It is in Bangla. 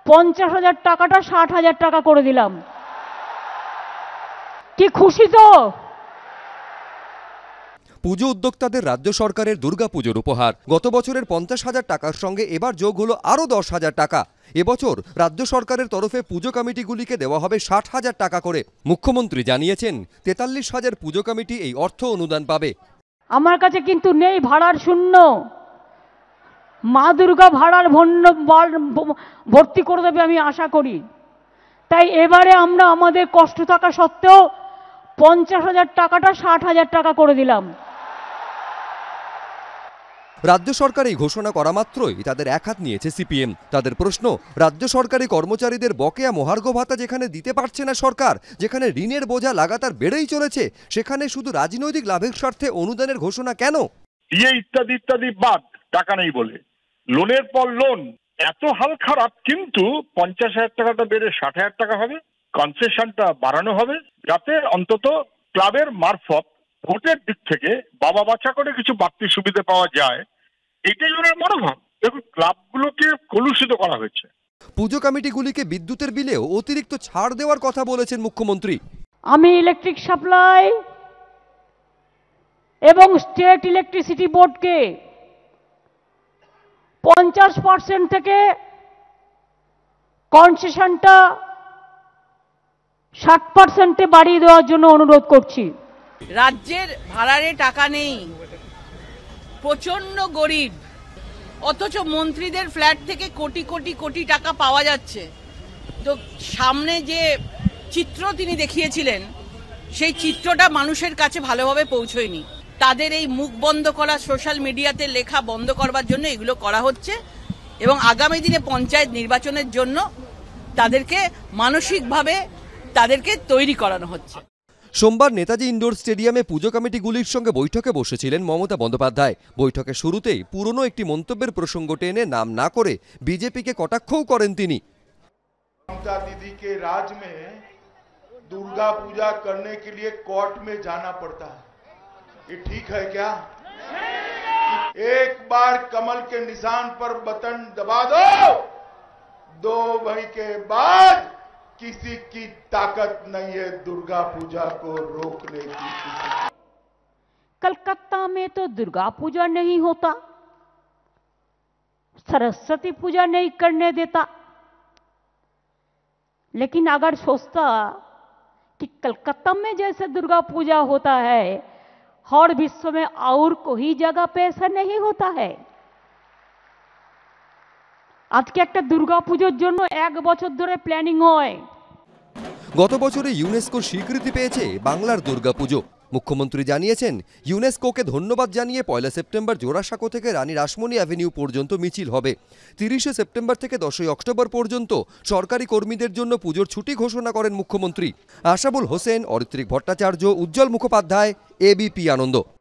50,000 টাকাটা 60,000 টাকা করে দিলাম। কি খুশি তো? পুজো উদ্যোক্তাদের রাজ্য সরকারের দুর্গাপুজোর উপহার। গত বছরের 50,000 টাকার সঙ্গে এবার যোগ হলো আরও 10,000 টাকা। এবছর রাজ্য সরকারের তরফে পুজো কমিটিগুলিকে দেওয়া হবে 60,000 টাকা করে। মুখ্যমন্ত্রী জানিয়েছেন 43,000 পুজো কমিটি এই অর্থ অনুদান পাবে। আমার কাছে কিন্তু নেই ভাড়ার শূন্য। মা দুর্গা ভাড়ার ভর্তি করে দেবে আমি আশা করি। তাই এবারে আমরা আমাদের কষ্ট থাকা সত্ত্বেও 50,000 টাকাটা 60,000 টাকা করে দিলাম। রাজ্য সরকার এই ঘোষণা করা মাত্রই তাদের একহাত নিয়েছে সিপিএম। তাদের প্রশ্ন, রাজ্য সরকারি কর্মচারীদের বকেয়া মহার্ঘ ভাতা যেখানে দিতে পারছে না সরকার, যেখানে ঋণের বোঝা লাগাতার বেড়েই চলেছে, সেখানে শুধু রাজনৈতিক লাভের স্বার্থে অনুদানের ঘোষণা কেন? ইত্যাদি ইত্যাদি বাদ, টাকা নেই বলে লোনের পর লোন, এত হাল খারাপ। কিন্তু 50,000 টাকাটা বেড়ে 60,000 টাকা হবে। কনসেশনটা বাড়ানো হবে যাতে অন্তত ক্লাবের মারফত ভোটের দিক থেকে বাবা বাচ্চা করে কিছু বাড়তি সুবিধা পাওয়া যায়। এটাই ওনার মনোভাব। দেখুন, ক্লাবগুলোকে কলুষিত করা হয়েছে। পুজো কমিটিগুলিকে বিদ্যুতের বিলেও অতিরিক্ত ছাড় দেওয়ার কথা বলেছেন মুখ্যমন্ত্রী। আমি ইলেকট্রিক সাপ্লাই এবং স্টেট ইলেকট্রিসিটি বোর্ডকে 50% থেকে কনসেশনটা 60%-এ বাড়িয়ে দেওয়ার জন্য অনুরোধ করছি। রাজ্যের ভাড়ারে টাকা নেই, প্রচন্ড গরিব, অথচ মন্ত্রীদের ফ্ল্যাট থেকে কোটি কোটি কোটি টাকা পাওয়া যাচ্ছে। তো সামনে যে চিত্র তিনি দেখিয়েছিলেন সেই চিত্রটা মানুষের কাছে ভালোভাবে পৌঁছয়নি। তাদের এই মুখ বন্ধ করা, সোশ্যাল মিডিয়াতে লেখা বন্ধ করবার জন্য এগুলো করা হচ্ছে এবং আগামী দিনে পঞ্চায়েত নির্বাচনের জন্য তাদেরকে মানসিকভাবে তাদেরকে তৈরি করানো হচ্ছে। সোমবার নেতাজি ইন্ডোর স্টেডিয়ামে পুজো কমিটিগুলির সঙ্গে বৈঠকে বসেছিলেন মমতা বন্দ্যোপাধ্যায়। বৈঠকের শুরুতেই পুরনো একটি মন্তব্যের প্রসঙ্গ টেনে নাম না করে বিজেপিকে কটাক্ষও করেন তিনি। ममता दीदी के राज में दुर्गा पूजा करने के लिए कोर्ट में जाना पड़ता है, ये ठीक है क्या? एक बार कमल के निशान पर बटन दबा दो भाई के बाद किसी की ताकत नहीं है दुर्गा पूजा को रोकने की। कलकत्ता में तो दुर्गा पूजा नहीं होता, सरस्वती पूजा नहीं करने देता। लेकिन अगर सोचता कि कलकत्ता में जैसे दुर्गा पूजा होता है और विश्व में और कोई जगह पे ऐसा नहीं होता है। আজকে একটা দুর্গা পূজার জন্য 1 বছর ধরে প্ল্যানিং হয়। গত বছরে ইউনেস্কোর স্বীকৃতি পেয়েছে বাংলার দুর্গাপুজো। মুখ্যমন্ত্রী জানিয়েছেন ইউনেস্কোকে ধন্যবাদ জানিয়ে 1 সেপ্টেম্বর জোড়াসাঁকো থেকে রানী রাসমণি অ্যাভিনিউ পর্যন্ত মিছিল হবে। 30 সেপ্টেম্বর থেকে 10 অক্টোবর পর্যন্ত সরকারি কর্মীদের জন্য পুজোর ছুটি ঘোষণা করেন মুখ্যমন্ত্রী। আশাবুল হোসেন, অরিত্রিক ভট্টাচার্য, উজ্জ্বল মুখোপাধ্যায়, এবিপি আনন্দ।